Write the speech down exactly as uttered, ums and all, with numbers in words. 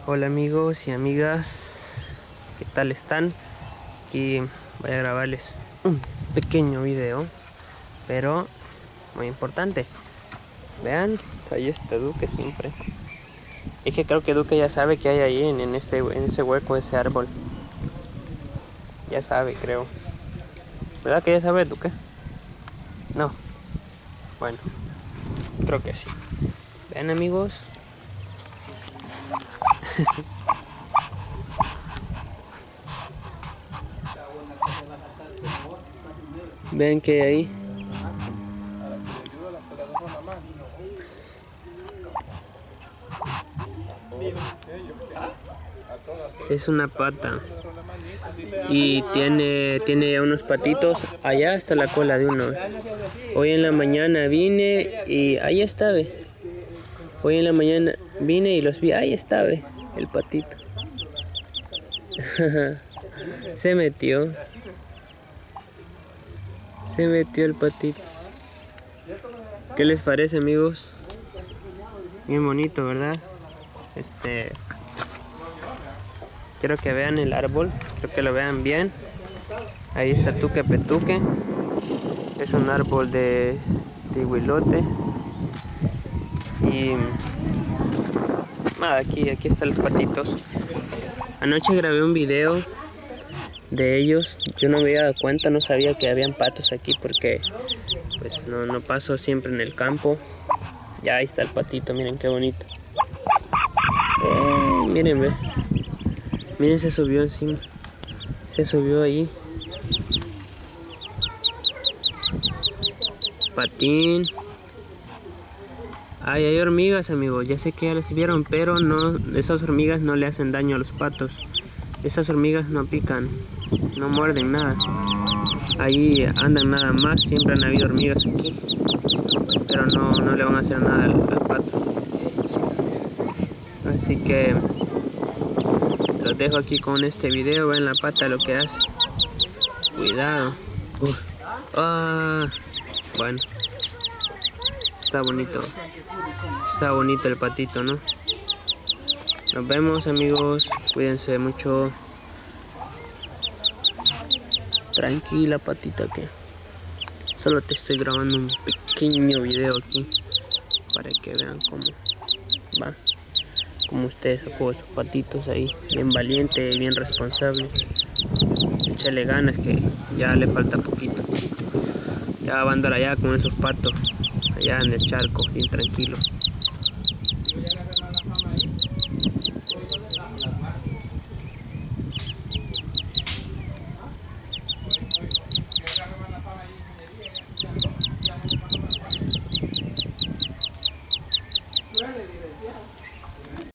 Hola amigos y amigas, ¿qué tal están? Aquí voy a grabarles un pequeño video, pero muy importante. Vean, ahí está Duque siempre. Es que creo que Duque ya sabe que hay ahí en, en, este, en ese hueco de ese árbol. Ya sabe, creo. ¿Verdad que ya sabe, Duque? No. Bueno, creo que sí. Vean amigos. Vean que hay ahí. Es una pata. Y tiene, tiene unos patitos. Allá está la cola de uno. Hoy en la mañana vine y ahí está, ve. Hoy en la mañana vine y los vi. Ahí está, ve, el patito. Se metió. Se metió el patito. ¿Qué les parece, amigos? Bien bonito, ¿verdad? Este... Quiero que vean el árbol. Quiero que lo vean bien. Ahí está Tuque Petuque. Es un árbol de, de huilote. Y... nada, aquí, aquí están los patitos. Anoche grabé un video de ellos. Yo no me había dado cuenta, no sabía que habían patos aquí porque pues no, no paso siempre en el campo. Ya ahí está el patito, miren qué bonito. Eh, miren, ve. Miren, se subió encima. Se subió ahí. Patín. Ay, hay hormigas, amigos. Ya sé que ya las vieron, pero no, esas hormigas no le hacen daño a los patos. Esas hormigas no pican, no muerden nada. Ahí andan nada más. Siempre han habido hormigas aquí, pero no, no le van a hacer nada al, al pato. Así que los dejo aquí con este video. Ven la pata lo que hace. Cuidado. Uf. Ah, bueno. Está bonito. Está bonito el patito, ¿no? Nos vemos, amigos. Cuídense mucho. Tranquila, patita, que solo te estoy grabando un pequeño video aquí para que vean cómo va. Como ustedes sacó esos patitos ahí. Bien valiente, bien responsable. Échale ganas que ya le falta poquito. Ya va a andar allá con esos patos. Allá en el charco, bien tranquilo.